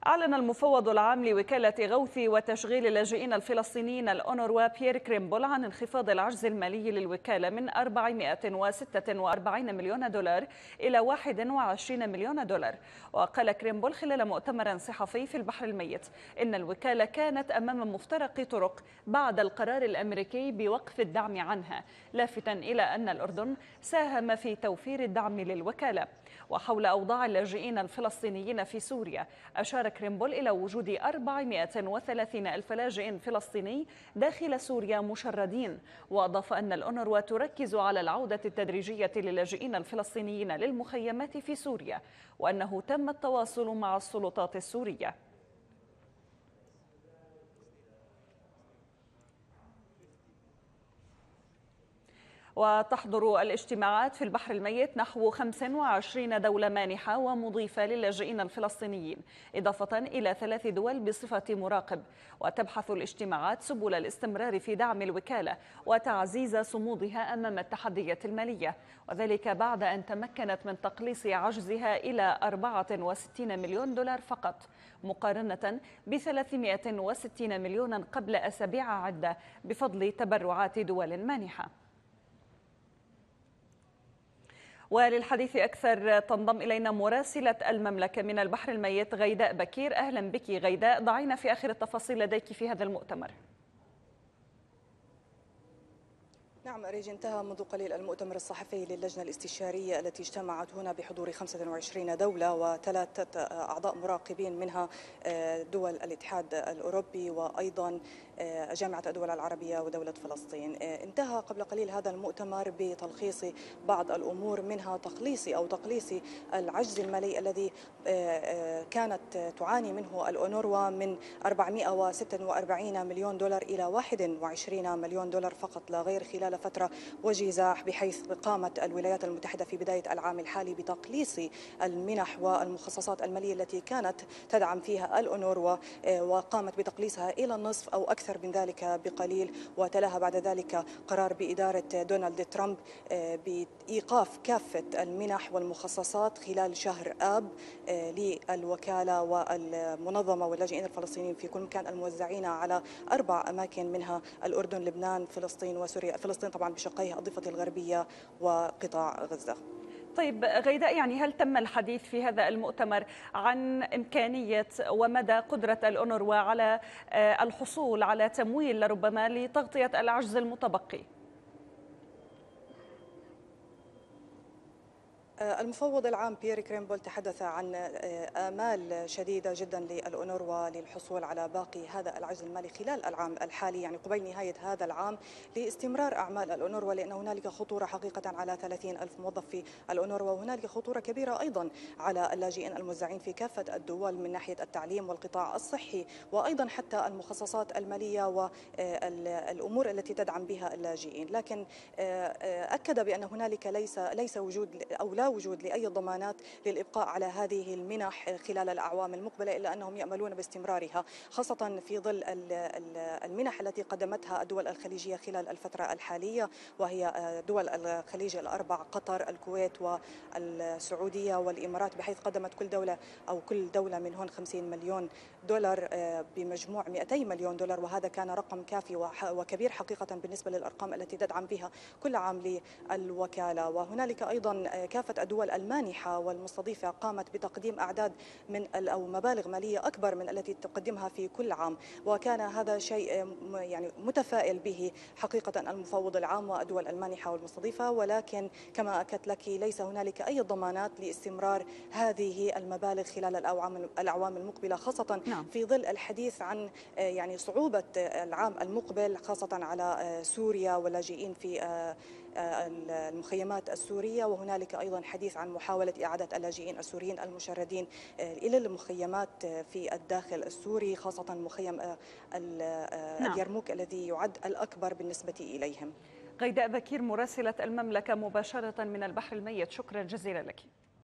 أعلن المفوض العام لوكالة غوث وتشغيل اللاجئين الفلسطينيين الأونروا بيير كريمبول عن انخفاض العجز المالي للوكالة من 446 مليون دولار إلى 21 مليون دولار. وقال كريمبول خلال مؤتمر صحفي في البحر الميت إن الوكالة كانت أمام مفترق طرق بعد القرار الأمريكي بوقف الدعم عنها، لافتاً إلى أن الأردن ساهم في توفير الدعم للوكالة. وحول أوضاع اللاجئين الفلسطينيين في سوريا، أشار كريمبول إلى وجود 430 ألف لاجئ فلسطيني داخل سوريا مشردين، وأضاف أن الأونروا تركز على العودة التدريجية للاجئين الفلسطينيين للمخيمات في سوريا، وأنه تم التواصل مع السلطات السورية. وتحضر الاجتماعات في البحر الميت نحو 25 دولة مانحة ومضيفة للاجئين الفلسطينيين، إضافة إلى 3 دول بصفة مراقب. وتبحث الاجتماعات سبل الاستمرار في دعم الوكالة وتعزيز صمودها أمام التحديات المالية، وذلك بعد أن تمكنت من تقليص عجزها إلى 64 مليون دولار فقط، مقارنة ب 360 مليون قبل أسابيع عدة بفضل تبرعات دول مانحة. وللحديث أكثر تنضم إلينا مراسلة المملكة من البحر الميت غيداء بكير. أهلا بك غيداء، ضعينا في آخر التفاصيل لديك في هذا المؤتمر. نعم أريج، انتهى منذ قليل المؤتمر الصحفي للجنة الاستشارية التي اجتمعت هنا بحضور 25 دولة وثلاثة أعضاء مراقبين، منها دول الاتحاد الأوروبي وأيضا جامعة الدول العربية ودولة فلسطين. انتهى قبل قليل هذا المؤتمر بتلخيص بعض الأمور، منها تقليص العجز المالي الذي كانت تعاني منه الأونروا من 446 مليون دولار إلى 21 مليون دولار فقط لا غير خلال فترة وجيزة، بحيث قامت الولايات المتحدة في بداية العام الحالي بتقليص المنح والمخصصات المالية التي كانت تدعم فيها الأونروا، وقامت بتقليصها إلى النصف أو أكثر من ذلك بقليل. وتلاها بعد ذلك قرار بإدارة دونالد ترامب بإيقاف كافة المنح والمخصصات خلال شهر آب للوكالة والمنظمة واللاجئين الفلسطينيين في كل مكان، الموزعين على 4 أماكن، منها الأردن، لبنان، فلسطين وسوريا. فلسطين طبعا بشقيها الضفة الغربية وقطاع غزة. طيب غيداء، يعني هل تم الحديث في هذا المؤتمر عن إمكانية ومدى قدرة الأونروا على الحصول على تمويل ربما لتغطية العجز المتبقي؟ المفوض العام بيير كريمبول تحدث عن آمال شديدة جدا للأونروا للحصول على باقي هذا العجز المالي خلال العام الحالي، يعني قبيل نهاية هذا العام، لاستمرار أعمال الأونروا، لأن هنالك خطورة حقيقة على 30 ألف موظف في الأونروا، وهنالك خطورة كبيرة أيضا على اللاجئين الموزعين في كافة الدول من ناحية التعليم والقطاع الصحي، وأيضا حتى المخصصات المالية والأمور التي تدعم بها اللاجئين. لكن أكد بأن هنالك ليس وجود أو لا وجود لأي ضمانات للإبقاء على هذه المنح خلال الأعوام المقبلة، إلا أنهم يأملون باستمرارها، خاصة في ظل المنح التي قدمتها الدول الخليجية خلال الفترة الحالية، وهي دول الخليج ال4: قطر، الكويت والسعودية والإمارات، بحيث قدمت كل دولة منهن 50 مليون دولار بمجموع 200 مليون دولار، وهذا كان رقم كافي وكبير حقيقة بالنسبة للأرقام التي تدعم بها كل عام للوكالة. وهنالك أيضا كافة الدول المانحة والمستضيفة قامت بتقديم أعداد أو مبالغ مالية أكبر من التي تقدمها في كل عام، وكان هذا شيء يعني متفائل به حقيقة المفوض العام والدول المانحة والمستضيفة. ولكن كما أكدت لك ليس هنالك أي ضمانات لاستمرار هذه المبالغ خلال الأعوام المقبلة، خاصة في ظل الحديث عن يعني صعوبة العام المقبل، خاصة على سوريا واللاجئين في المخيمات السورية. وهنالك أيضا حديث عن محاولة إعادة اللاجئين السوريين المشردين إلى المخيمات في الداخل السوري، خاصة مخيم اليرموك الذي يعد الأكبر بالنسبة إليهم. غيداء بكير، مراسلة المملكة مباشرة من البحر الميت، شكرا جزيلا لك.